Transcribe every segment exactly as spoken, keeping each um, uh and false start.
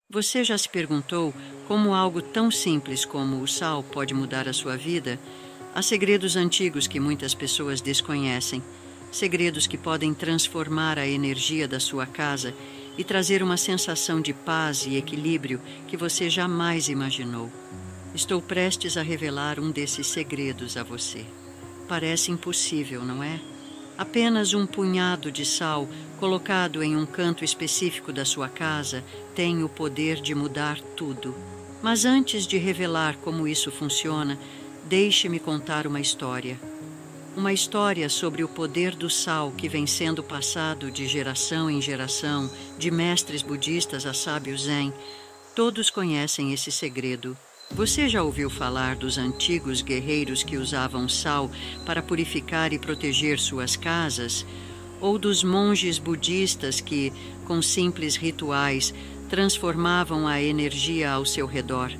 Você já se perguntou como algo tão simples como o sal pode mudar a sua vida? Há segredos antigos que muitas pessoas desconhecem, segredos que podem transformar a energia da sua casa e trazer uma sensação de paz e equilíbrio que você jamais imaginou. Estou prestes a revelar um desses segredos a você. Parece impossível, não é? Apenas um punhado de sal colocado em um canto específico da sua casa tem o poder de mudar tudo. Mas antes de revelar como isso funciona, deixe-me contar uma história. Uma história sobre o poder do sal que vem sendo passado de geração em geração, de mestres budistas a sábios zen. Todos conhecem esse segredo. Você já ouviu falar dos antigos guerreiros que usavam sal para purificar e proteger suas casas? Ou dos monges budistas que, com simples rituais, transformavam a energia ao seu redor?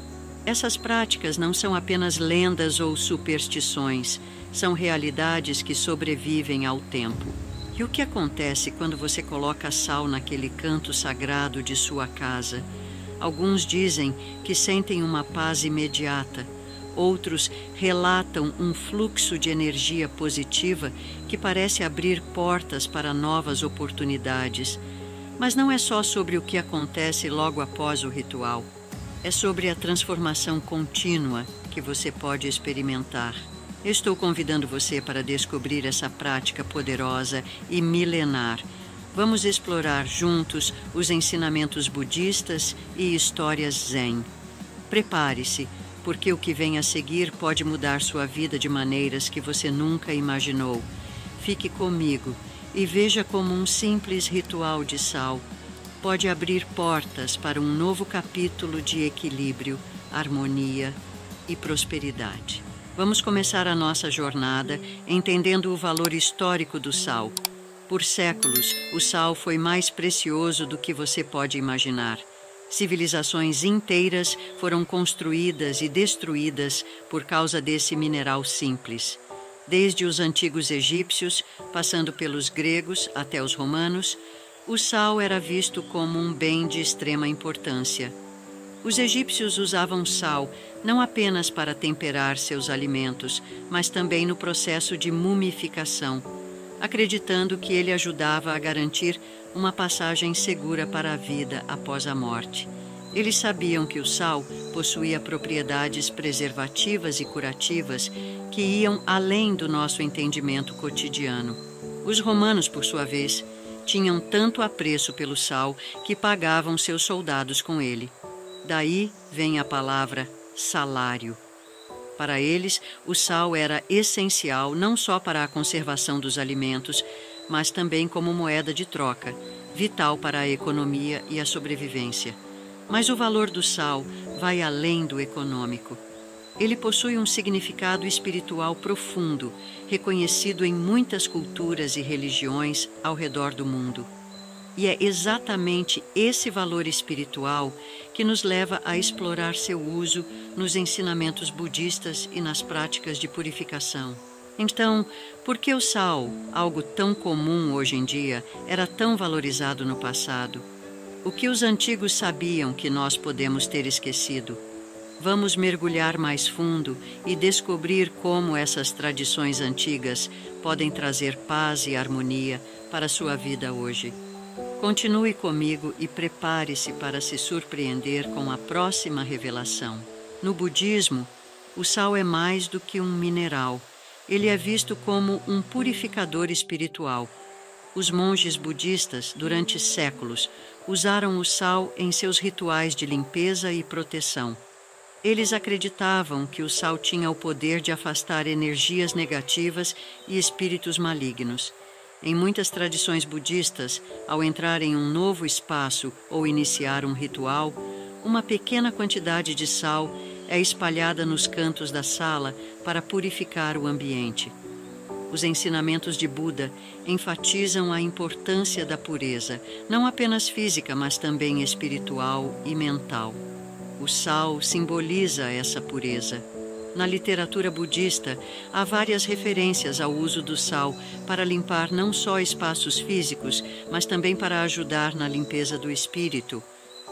Essas práticas não são apenas lendas ou superstições, são realidades que sobrevivem ao tempo. E o que acontece quando você coloca sal naquele canto sagrado de sua casa? Alguns dizem que sentem uma paz imediata. Outros relatam um fluxo de energia positiva que parece abrir portas para novas oportunidades. Mas não é só sobre o que acontece logo após o ritual. É sobre a transformação contínua que você pode experimentar. Estou convidando você para descobrir essa prática poderosa e milenar. Vamos explorar juntos os ensinamentos budistas e histórias zen. Prepare-se, porque o que vem a seguir pode mudar sua vida de maneiras que você nunca imaginou. Fique comigo e veja como um simples ritual de sal pode abrir portas para um novo capítulo de equilíbrio, harmonia e prosperidade. Vamos começar a nossa jornada entendendo o valor histórico do sal. Por séculos, o sal foi mais precioso do que você pode imaginar. Civilizações inteiras foram construídas e destruídas por causa desse mineral simples. Desde os antigos egípcios, passando pelos gregos até os romanos, o sal era visto como um bem de extrema importância. Os egípcios usavam sal não apenas para temperar seus alimentos, mas também no processo de mumificação, acreditando que ele ajudava a garantir uma passagem segura para a vida após a morte. Eles sabiam que o sal possuía propriedades preservativas e curativas que iam além do nosso entendimento cotidiano. Os romanos, por sua vez, tinham tanto apreço pelo sal que pagavam seus soldados com ele. Daí vem a palavra salário. Para eles, o sal era essencial não só para a conservação dos alimentos, mas também como moeda de troca, vital para a economia e a sobrevivência. Mas o valor do sal vai além do econômico. Ele possui um significado espiritual profundo, reconhecido em muitas culturas e religiões ao redor do mundo. E é exatamente esse valor espiritual que nos leva a explorar seu uso nos ensinamentos budistas e nas práticas de purificação. Então, por que o sal, algo tão comum hoje em dia, era tão valorizado no passado? O que os antigos sabiam que nós podemos ter esquecido? Vamos mergulhar mais fundo e descobrir como essas tradições antigas podem trazer paz e harmonia para a sua vida hoje. Continue comigo e prepare-se para se surpreender com a próxima revelação. No budismo, o sal é mais do que um mineral. Ele é visto como um purificador espiritual. Os monges budistas, durante séculos, usaram o sal em seus rituais de limpeza e proteção. Eles acreditavam que o sal tinha o poder de afastar energias negativas e espíritos malignos. Em muitas tradições budistas, ao entrar em um novo espaço ou iniciar um ritual, uma pequena quantidade de sal é espalhada nos cantos da sala para purificar o ambiente. Os ensinamentos de Buda enfatizam a importância da pureza, não apenas física, mas também espiritual e mental. O sal simboliza essa pureza. Na literatura budista, há várias referências ao uso do sal para limpar não só espaços físicos, mas também para ajudar na limpeza do espírito.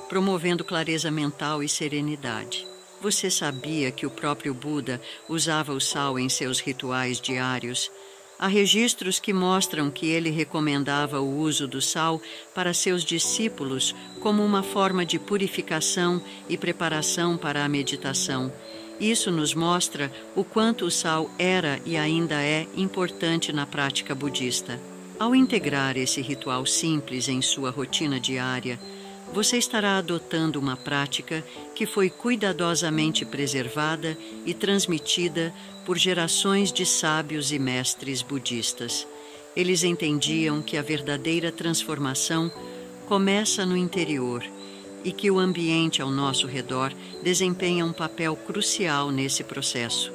promovendo clareza mental e serenidade. Você sabia que o próprio Buda usava o sal em seus rituais diários? Há registros que mostram que ele recomendava o uso do sal para seus discípulos como uma forma de purificação e preparação para a meditação. Isso nos mostra o quanto o sal era e ainda é importante na prática budista. Ao integrar esse ritual simples em sua rotina diária, você estará adotando uma prática que foi cuidadosamente preservada e transmitida por gerações de sábios e mestres budistas. Eles entendiam que a verdadeira transformação começa no interior e que o ambiente ao nosso redor desempenha um papel crucial nesse processo.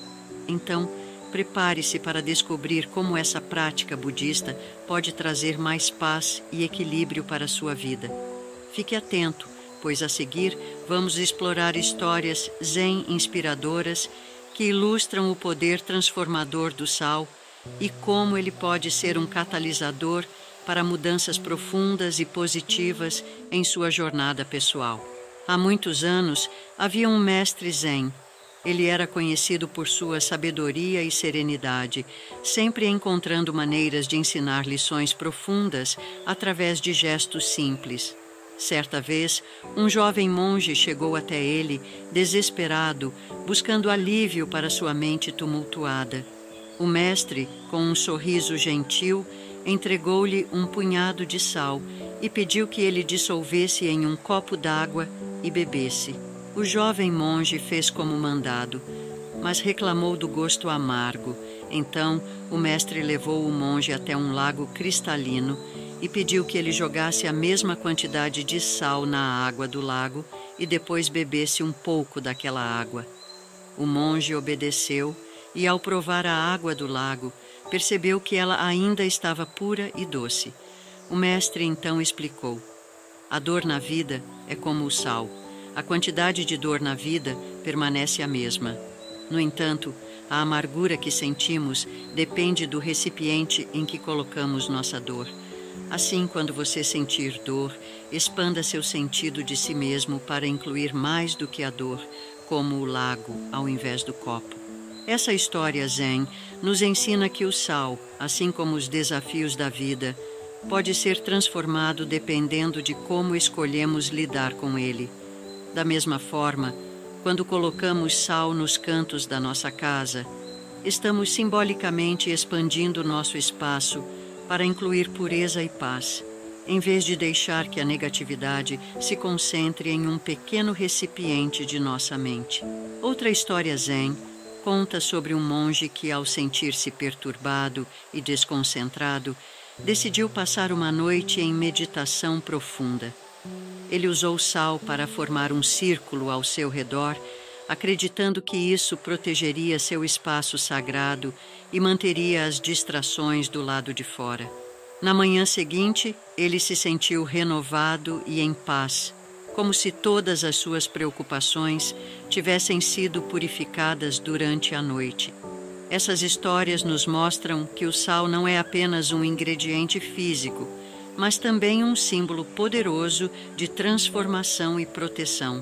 Então, prepare-se para descobrir como essa prática budista pode trazer mais paz e equilíbrio para a sua vida. Fique atento, pois a seguir vamos explorar histórias zen inspiradoras que ilustram o poder transformador do sal e como ele pode ser um catalisador para mudanças profundas e positivas em sua jornada pessoal. Há muitos anos havia um mestre zen. Ele era conhecido por sua sabedoria e serenidade, sempre encontrando maneiras de ensinar lições profundas através de gestos simples. Certa vez, um jovem monge chegou até ele, desesperado, buscando alívio para sua mente tumultuada. O mestre, com um sorriso gentil, entregou-lhe um punhado de sal e pediu que ele dissolvesse em um copo d'água e bebesse. O jovem monge fez como mandado, mas reclamou do gosto amargo. Então, o mestre levou o monge até um lago cristalino e pediu que ele jogasse a mesma quantidade de sal na água do lago e depois bebesse um pouco daquela água. O monge obedeceu e, ao provar a água do lago, percebeu que ela ainda estava pura e doce. O mestre então explicou: a dor na vida é como o sal. A quantidade de dor na vida permanece a mesma. No entanto, a amargura que sentimos depende do recipiente em que colocamos nossa dor. Assim, quando você sentir dor, expanda seu sentido de si mesmo para incluir mais do que a dor, como o lago ao invés do copo. Essa história zen nos ensina que o sal, assim como os desafios da vida, pode ser transformado dependendo de como escolhemos lidar com ele. Da mesma forma, quando colocamos sal nos cantos da nossa casa, estamos simbolicamente expandindo nosso espaço para incluir pureza e paz, em vez de deixar que a negatividade se concentre em um pequeno recipiente de nossa mente. Outra história zen conta sobre um monge que, ao sentir-se perturbado e desconcentrado, decidiu passar uma noite em meditação profunda. Ele usou sal para formar um círculo ao seu redor, acreditando que isso protegeria seu espaço sagrado e manteria as distrações do lado de fora. Na manhã seguinte, ele se sentiu renovado e em paz, como se todas as suas preocupações tivessem sido purificadas durante a noite. Essas histórias nos mostram que o sal não é apenas um ingrediente físico, mas também um símbolo poderoso de transformação e proteção.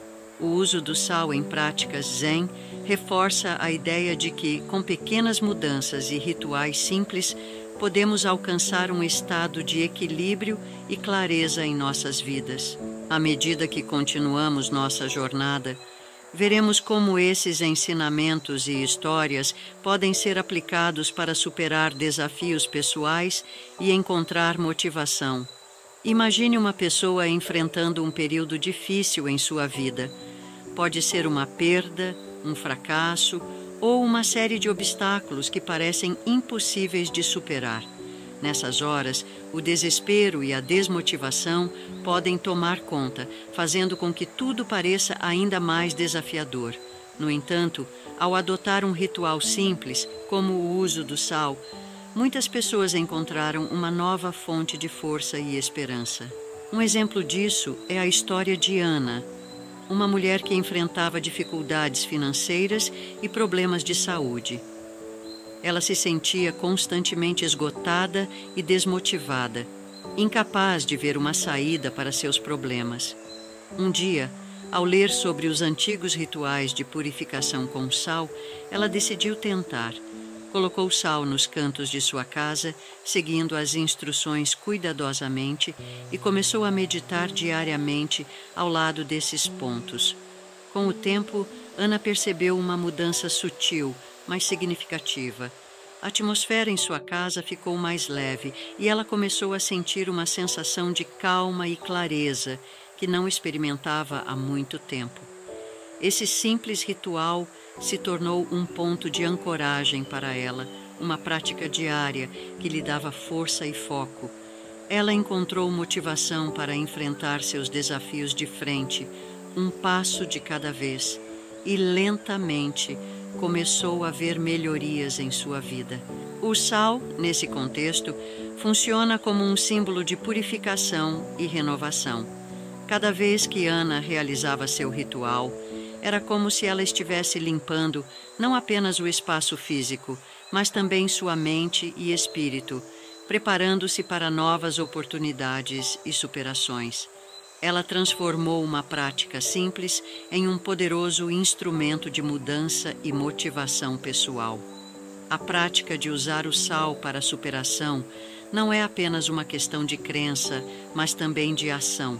O uso do sal em práticas zen reforça a ideia de que, com pequenas mudanças e rituais simples, podemos alcançar um estado de equilíbrio e clareza em nossas vidas. À medida que continuamos nossa jornada, veremos como esses ensinamentos e histórias podem ser aplicados para superar desafios pessoais e encontrar motivação. Imagine uma pessoa enfrentando um período difícil em sua vida. Pode ser uma perda, um fracasso ou uma série de obstáculos que parecem impossíveis de superar. Nessas horas, o desespero e a desmotivação podem tomar conta, fazendo com que tudo pareça ainda mais desafiador. No entanto, ao adotar um ritual simples, como o uso do sal, muitas pessoas encontraram uma nova fonte de força e esperança. Um exemplo disso é a história de Ana, uma mulher que enfrentava dificuldades financeiras e problemas de saúde. Ela se sentia constantemente esgotada e desmotivada, incapaz de ver uma saída para seus problemas. Um dia, ao ler sobre os antigos rituais de purificação com sal, ela decidiu tentar. Colocou sal nos cantos de sua casa, seguindo as instruções cuidadosamente, e começou a meditar diariamente ao lado desses pontos. Com o tempo, Ana percebeu uma mudança sutil, mas significativa. A atmosfera em sua casa ficou mais leve e ela começou a sentir uma sensação de calma e clareza que não experimentava há muito tempo. Esse simples ritual se tornou um ponto de ancoragem para ela, uma prática diária que lhe dava força e foco. Ela encontrou motivação para enfrentar seus desafios de frente, um passo de cada vez, e lentamente começou a ver melhorias em sua vida. O sal, nesse contexto, funciona como um símbolo de purificação e renovação. Cada vez que Ana realizava seu ritual, era como se ela estivesse limpando não apenas o espaço físico, mas também sua mente e espírito, preparando-se para novas oportunidades e superações. Ela transformou uma prática simples em um poderoso instrumento de mudança e motivação pessoal. A prática de usar o sal para a superação não é apenas uma questão de crença, mas também de ação.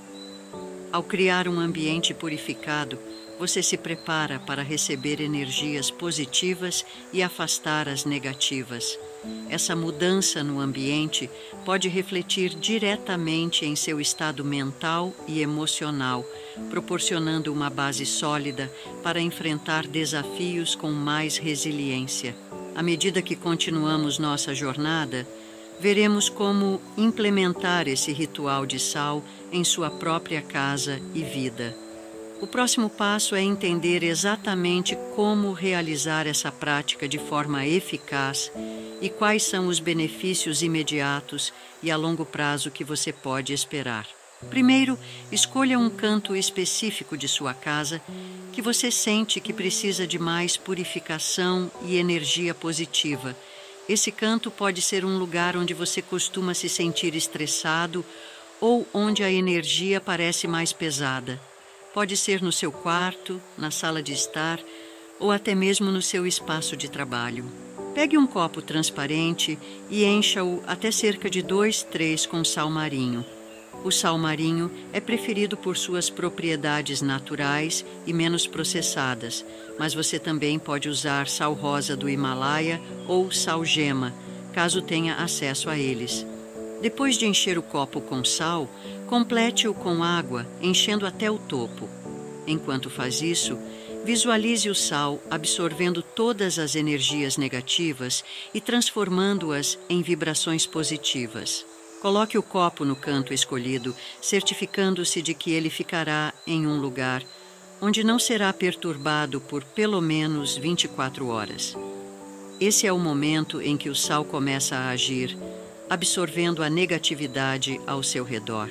Ao criar um ambiente purificado, você se prepara para receber energias positivas e afastar as negativas. Essa mudança no ambiente pode refletir diretamente em seu estado mental e emocional, proporcionando uma base sólida para enfrentar desafios com mais resiliência. À medida que continuamos nossa jornada, veremos como implementar esse ritual de sal em sua própria casa e vida. O próximo passo é entender exatamente como realizar essa prática de forma eficaz e quais são os benefícios imediatos e a longo prazo que você pode esperar. Primeiro, escolha um canto específico de sua casa que você sente que precisa de mais purificação e energia positiva. Esse canto pode ser um lugar onde você costuma se sentir estressado ou onde a energia parece mais pesada. Pode ser no seu quarto, na sala de estar ou até mesmo no seu espaço de trabalho. Pegue um copo transparente e encha-o até cerca de dois, três com sal marinho. O sal marinho é preferido por suas propriedades naturais e menos processadas, mas você também pode usar sal rosa do Himalaia ou sal gema, caso tenha acesso a eles. Depois de encher o copo com sal, complete-o com água, enchendo até o topo. Enquanto faz isso, visualize o sal absorvendo todas as energias negativas e transformando-as em vibrações positivas. Coloque o copo no canto escolhido, certificando-se de que ele ficará em um lugar onde não será perturbado por pelo menos vinte e quatro horas. Esse é o momento em que o sal começa a agir, absorvendo a negatividade ao seu redor.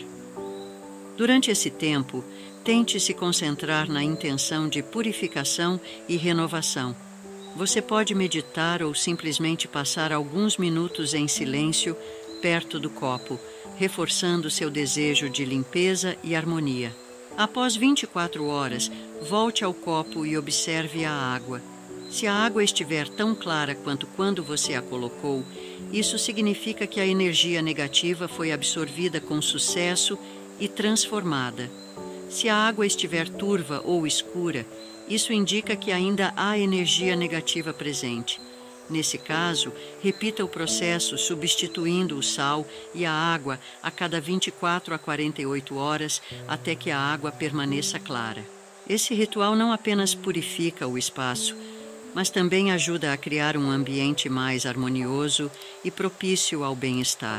Durante esse tempo, tente se concentrar na intenção de purificação e renovação. Você pode meditar ou simplesmente passar alguns minutos em silêncio perto do copo, reforçando seu desejo de limpeza e harmonia. Após vinte e quatro horas, volte ao copo e observe a água. Se a água estiver tão clara quanto quando você a colocou, isso significa que a energia negativa foi absorvida com sucesso e transformada. Se a água estiver turva ou escura, isso indica que ainda há energia negativa presente. Nesse caso, repita o processo substituindo o sal e a água a cada vinte e quatro a quarenta e oito horas até que a água permaneça clara. Esse ritual não apenas purifica o espaço, mas também ajuda a criar um ambiente mais harmonioso e propício ao bem-estar.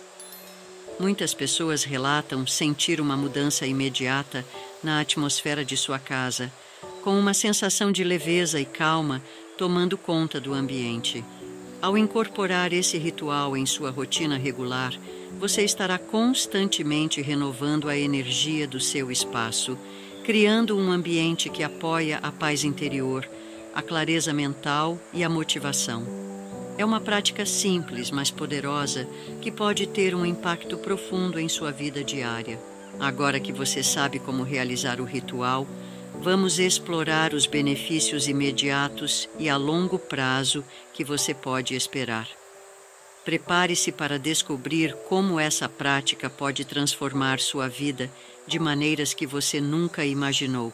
Muitas pessoas relatam sentir uma mudança imediata na atmosfera de sua casa, com uma sensação de leveza e calma tomando conta do ambiente. Ao incorporar esse ritual em sua rotina regular, você estará constantemente renovando a energia do seu espaço, criando um ambiente que apoia a paz interior, a clareza mental e a motivação. É uma prática simples, mas poderosa, que pode ter um impacto profundo em sua vida diária. Agora que você sabe como realizar o ritual, vamos explorar os benefícios imediatos e a longo prazo que você pode esperar. Prepare-se para descobrir como essa prática pode transformar sua vida de maneiras que você nunca imaginou.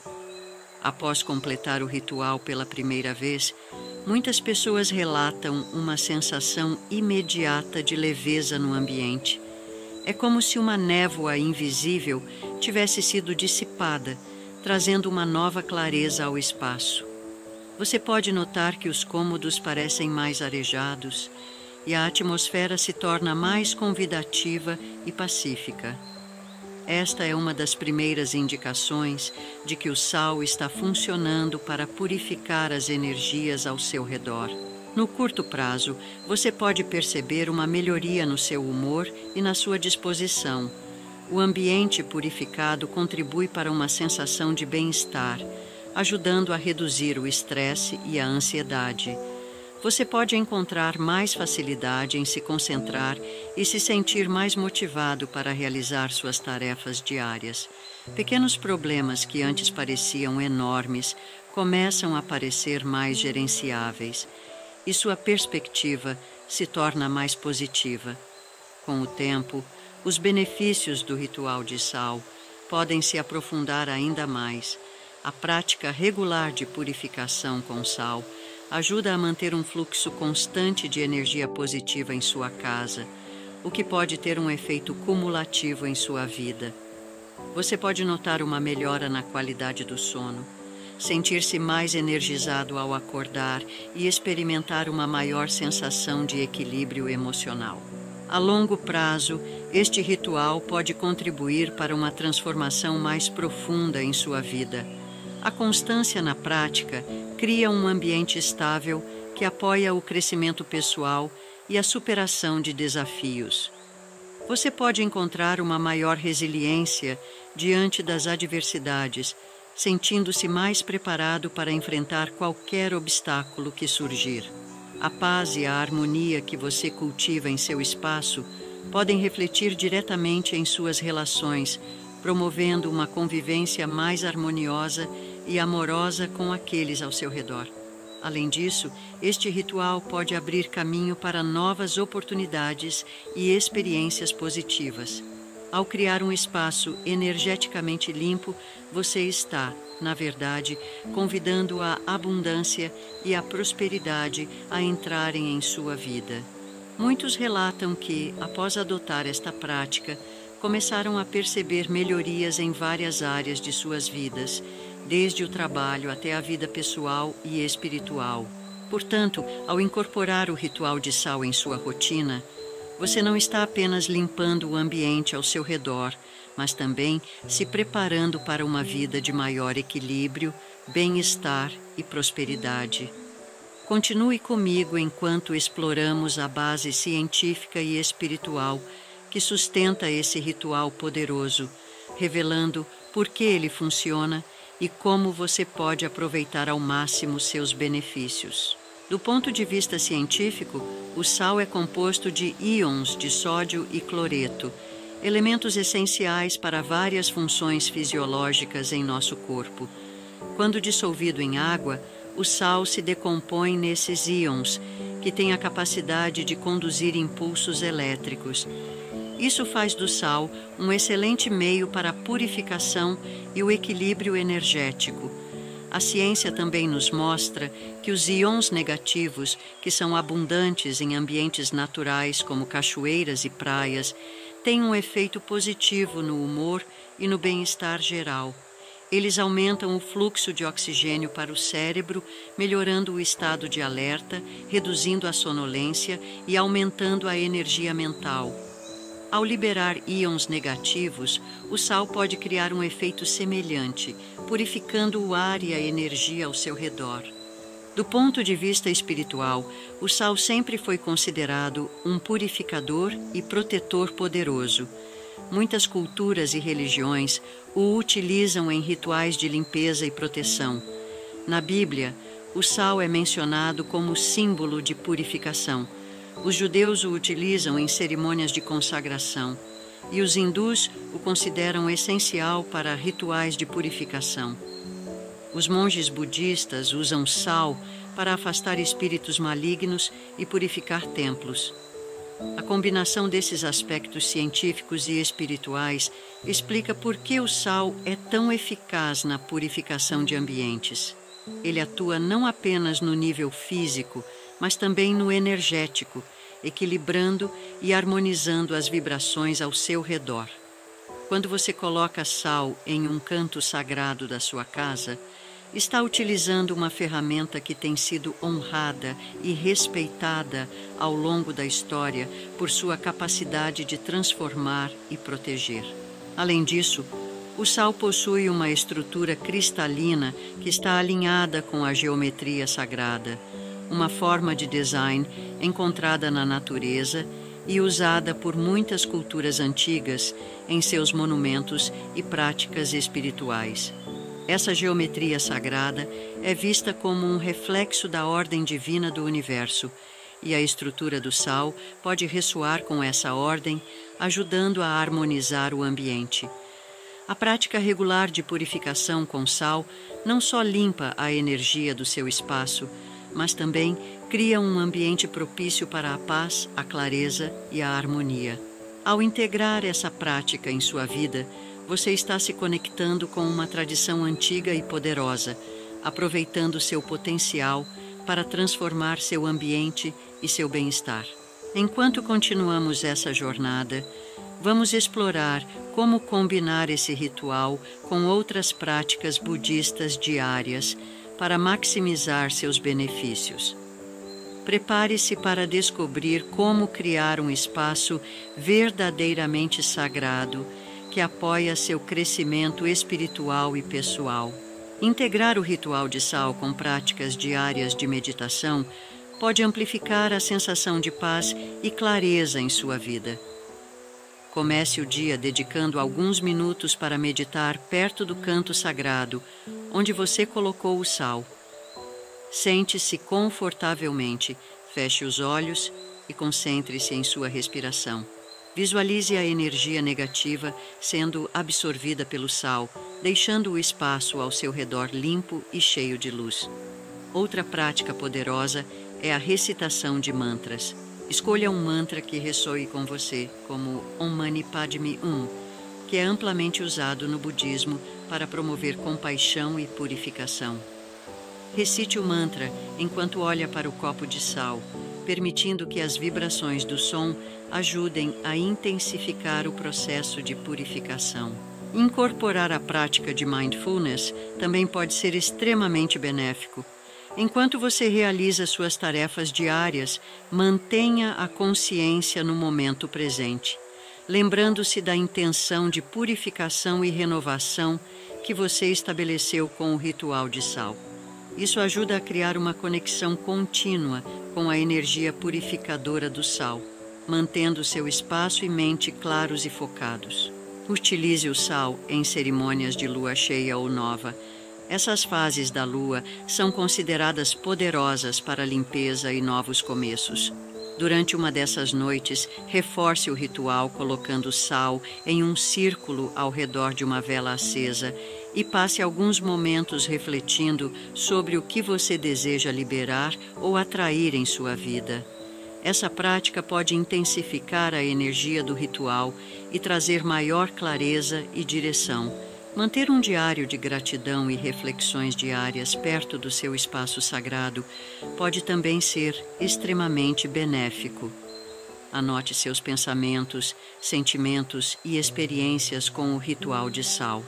Após completar o ritual pela primeira vez, muitas pessoas relatam uma sensação imediata de leveza no ambiente. É como se uma névoa invisível tivesse sido dissipada, trazendo uma nova clareza ao espaço. Você pode notar que os cômodos parecem mais arejados e a atmosfera se torna mais convidativa e pacífica. Esta é uma das primeiras indicações de que o sal está funcionando para purificar as energias ao seu redor. No curto prazo, você pode perceber uma melhoria no seu humor e na sua disposição. O ambiente purificado contribui para uma sensação de bem-estar, ajudando a reduzir o estresse e a ansiedade. Você pode encontrar mais facilidade em se concentrar e se sentir mais motivado para realizar suas tarefas diárias. Pequenos problemas que antes pareciam enormes começam a parecer mais gerenciáveis e sua perspectiva se torna mais positiva. Com o tempo, os benefícios do ritual de sal podem se aprofundar ainda mais. A prática regular de purificação com sal ajuda a manter um fluxo constante de energia positiva em sua casa, o que pode ter um efeito cumulativo em sua vida. Você pode notar uma melhora na qualidade do sono, sentir-se mais energizado ao acordar e experimentar uma maior sensação de equilíbrio emocional. A longo prazo, este ritual pode contribuir para uma transformação mais profunda em sua vida. A constância na prática cria um ambiente estável que apoia o crescimento pessoal e a superação de desafios. Você pode encontrar uma maior resiliência diante das adversidades, sentindo-se mais preparado para enfrentar qualquer obstáculo que surgir. A paz e a harmonia que você cultiva em seu espaço podem refletir diretamente em suas relações, promovendo uma convivência mais harmoniosa e amorosa com aqueles ao seu redor. Além disso, este ritual pode abrir caminho para novas oportunidades e experiências positivas. Ao criar um espaço energeticamente limpo, você está, na verdade, convidando a abundância e a prosperidade a entrarem em sua vida. Muitos relatam que, após adotar esta prática, começaram a perceber melhorias em várias áreas de suas vidas, desde o trabalho até a vida pessoal e espiritual. Portanto, ao incorporar o ritual de sal em sua rotina, você não está apenas limpando o ambiente ao seu redor, mas também se preparando para uma vida de maior equilíbrio, bem-estar e prosperidade. Continue comigo enquanto exploramos a base científica e espiritual que sustenta esse ritual poderoso, revelando por que ele funciona e como você pode aproveitar ao máximo seus benefícios. Do ponto de vista científico, o sal é composto de íons de sódio e cloreto, elementos essenciais para várias funções fisiológicas em nosso corpo. Quando dissolvido em água, o sal se decompõe nesses íons, que têm a capacidade de conduzir impulsos elétricos. Isso faz do sal um excelente meio para a purificação e o equilíbrio energético. A ciência também nos mostra que os íons negativos, que são abundantes em ambientes naturais como cachoeiras e praias, têm um efeito positivo no humor e no bem-estar geral. Eles aumentam o fluxo de oxigênio para o cérebro, melhorando o estado de alerta, reduzindo a sonolência e aumentando a energia mental. Ao liberar íons negativos, o sal pode criar um efeito semelhante, purificando o ar e a energia ao seu redor. Do ponto de vista espiritual, o sal sempre foi considerado um purificador e protetor poderoso. Muitas culturas e religiões o utilizam em rituais de limpeza e proteção. Na Bíblia, o sal é mencionado como símbolo de purificação. Os judeus o utilizam em cerimônias de consagração. e os hindus o consideram essencial para rituais de purificação. Os monges budistas usam sal para afastar espíritos malignos e purificar templos. A combinação desses aspectos científicos e espirituais explica por que o sal é tão eficaz na purificação de ambientes. Ele atua não apenas no nível físico, mas também no energético, equilibrando e harmonizando as vibrações ao seu redor. Quando você coloca sal em um canto sagrado da sua casa, está utilizando uma ferramenta que tem sido honrada e respeitada ao longo da história por sua capacidade de transformar e proteger. Além disso, o sal possui uma estrutura cristalina que está alinhada com a geometria sagrada, uma forma de design encontrada na natureza e usada por muitas culturas antigas em seus monumentos e práticas espirituais. Essa geometria sagrada é vista como um reflexo da ordem divina do universo, e a estrutura do sal pode ressoar com essa ordem, ajudando a harmonizar o ambiente. A prática regular de purificação com sal não só limpa a energia do seu espaço, mas também cria um ambiente propício para a paz, a clareza e a harmonia. Ao integrar essa prática em sua vida, você está se conectando com uma tradição antiga e poderosa, aproveitando seu potencial para transformar seu ambiente e seu bem-estar. Enquanto continuamos essa jornada, vamos explorar como combinar esse ritual com outras práticas budistas diárias para maximizar seus benefícios. Prepare-se para descobrir como criar um espaço verdadeiramente sagrado que apoia seu crescimento espiritual e pessoal. Integrar o ritual de sal com práticas diárias de meditação pode amplificar a sensação de paz e clareza em sua vida. Comece o dia dedicando alguns minutos para meditar perto do canto sagrado, onde você colocou o sal. Sente-se confortavelmente, feche os olhos e concentre-se em sua respiração. Visualize a energia negativa sendo absorvida pelo sal, deixando o espaço ao seu redor limpo e cheio de luz. Outra prática poderosa é a recitação de mantras. Escolha um mantra que ressoe com você, como Om Mani Padme Hum, que é amplamente usado no budismo para promover compaixão e purificação. Recite o mantra enquanto olha para o copo de sal, permitindo que as vibrações do som ajudem a intensificar o processo de purificação. Incorporar a prática de mindfulness também pode ser extremamente benéfico. Enquanto você realiza suas tarefas diárias, mantenha a consciência no momento presente, lembrando-se da intenção de purificação e renovação que você estabeleceu com o ritual de sal. Isso ajuda a criar uma conexão contínua com a energia purificadora do sal, mantendo seu espaço e mente claros e focados. Utilize o sal em cerimônias de lua cheia ou nova. Essas fases da lua são consideradas poderosas para a limpeza e novos começos. Durante uma dessas noites, reforce o ritual colocando sal em um círculo ao redor de uma vela acesa e passe alguns momentos refletindo sobre o que você deseja liberar ou atrair em sua vida. Essa prática pode intensificar a energia do ritual e trazer maior clareza e direção. Manter um diário de gratidão e reflexões diárias perto do seu espaço sagrado pode também ser extremamente benéfico. Anote seus pensamentos, sentimentos e experiências com o ritual de sal.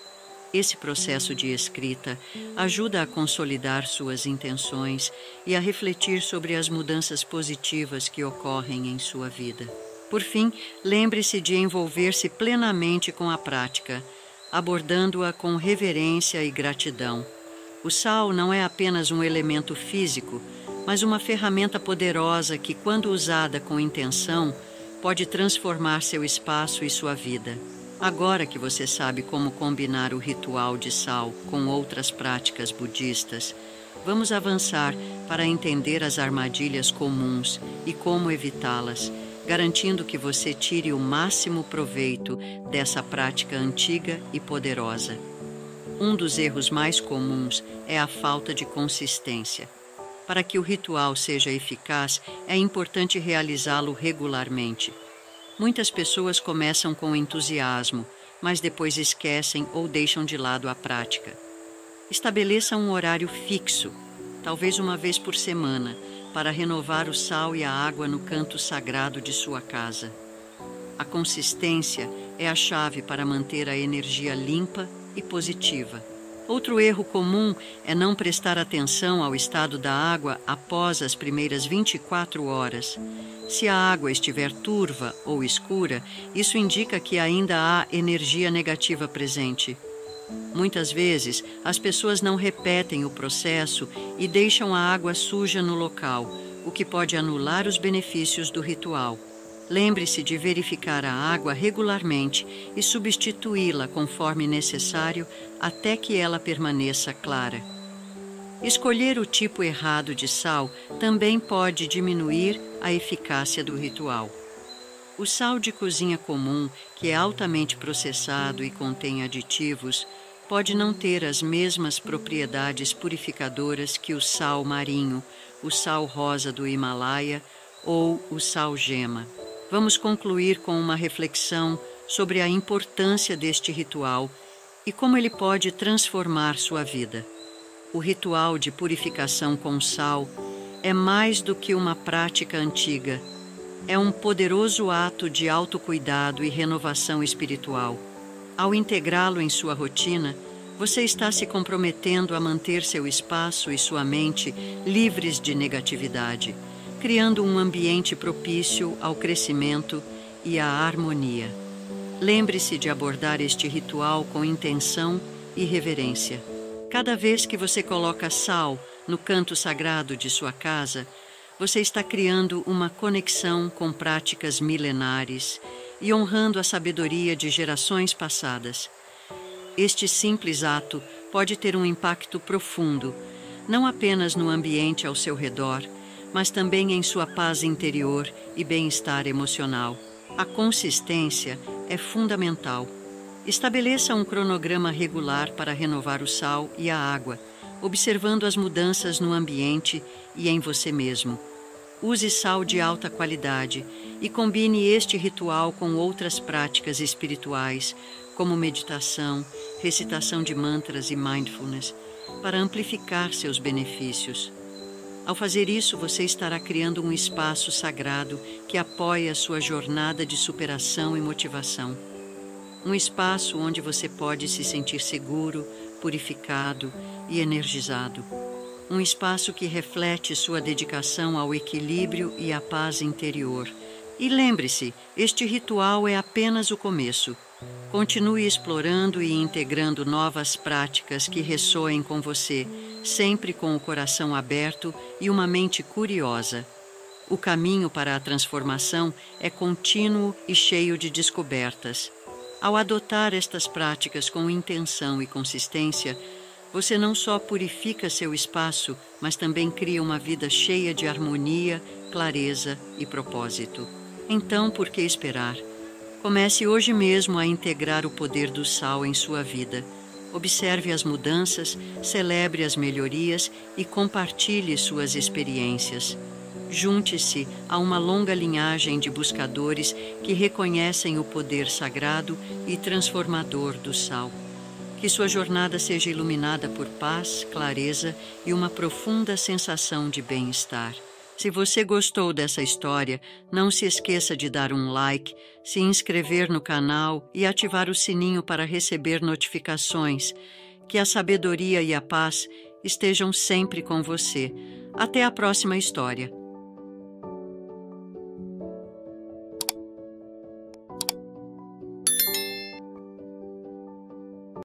Esse processo de escrita ajuda a consolidar suas intenções e a refletir sobre as mudanças positivas que ocorrem em sua vida. Por fim, lembre-se de envolver-se plenamente com a prática, abordando-a com reverência e gratidão. O sal não é apenas um elemento físico, mas uma ferramenta poderosa que, quando usada com intenção, pode transformar seu espaço e sua vida. Agora que você sabe como combinar o ritual de sal com outras práticas budistas, vamos avançar para entender as armadilhas comuns e como evitá-las, garantindo que você tire o máximo proveito dessa prática antiga e poderosa. Um dos erros mais comuns é a falta de consistência. Para que o ritual seja eficaz, é importante realizá-lo regularmente. Muitas pessoas começam com entusiasmo, mas depois esquecem ou deixam de lado a prática. Estabeleça um horário fixo, talvez uma vez por semana, para renovar o sal e a água no canto sagrado de sua casa. A consistência é a chave para manter a energia limpa e positiva. Outro erro comum é não prestar atenção ao estado da água após as primeiras vinte e quatro horas. Se a água estiver turva ou escura, isso indica que ainda há energia negativa presente. Muitas vezes, as pessoas não repetem o processo e deixam a água suja no local, o que pode anular os benefícios do ritual. Lembre-se de verificar a água regularmente e substituí-la conforme necessário até que ela permaneça clara. Escolher o tipo errado de sal também pode diminuir a eficácia do ritual. O sal de cozinha comum, que é altamente processado e contém aditivos, pode não ter as mesmas propriedades purificadoras que o sal marinho, o sal rosa do Himalaia ou o sal gema. Vamos concluir com uma reflexão sobre a importância deste ritual e como ele pode transformar sua vida. O ritual de purificação com sal é mais do que uma prática antiga. É um poderoso ato de autocuidado e renovação espiritual. Ao integrá-lo em sua rotina, você está se comprometendo a manter seu espaço e sua mente livres de negatividade, criando um ambiente propício ao crescimento e à harmonia. Lembre-se de abordar este ritual com intenção e reverência. Cada vez que você coloca sal no canto sagrado de sua casa, você está criando uma conexão com práticas milenares e honrando a sabedoria de gerações passadas. Este simples ato pode ter um impacto profundo, não apenas no ambiente ao seu redor, mas também em sua paz interior e bem-estar emocional. A consistência é fundamental. Estabeleça um cronograma regular para renovar o sal e a água, observando as mudanças no ambiente e em você mesmo. Use sal de alta qualidade e combine este ritual com outras práticas espirituais, como meditação, recitação de mantras e mindfulness, para amplificar seus benefícios. Ao fazer isso, você estará criando um espaço sagrado que apoia a sua jornada de superação e motivação. Um espaço onde você pode se sentir seguro, purificado e energizado. Um espaço que reflete sua dedicação ao equilíbrio e à paz interior. E lembre-se, este ritual é apenas o começo. Continue explorando e integrando novas práticas que ressoem com você, sempre com o coração aberto e uma mente curiosa. O caminho para a transformação é contínuo e cheio de descobertas. Ao adotar estas práticas com intenção e consistência, você não só purifica seu espaço, mas também cria uma vida cheia de harmonia, clareza e propósito. Então, por que esperar? Comece hoje mesmo a integrar o poder do sal em sua vida. Observe as mudanças, celebre as melhorias e compartilhe suas experiências. Junte-se a uma longa linhagem de buscadores que reconhecem o poder sagrado e transformador do sal. Que sua jornada seja iluminada por paz, clareza e uma profunda sensação de bem-estar. Se você gostou dessa história, não se esqueça de dar um like, se inscrever no canal e ativar o sininho para receber notificações. Que a sabedoria e a paz estejam sempre com você. Até a próxima história.